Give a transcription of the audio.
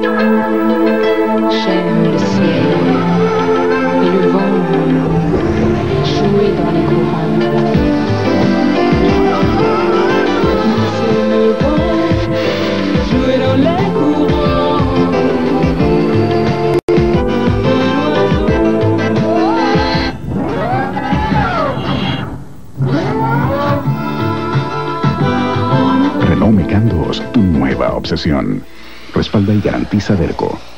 J'aime le ciel et le vent jouer dans les courants. C'est le vent jouer dans les courants. Renault Megane 2, tu nueva obsesión. Respalda y garantiza Derco.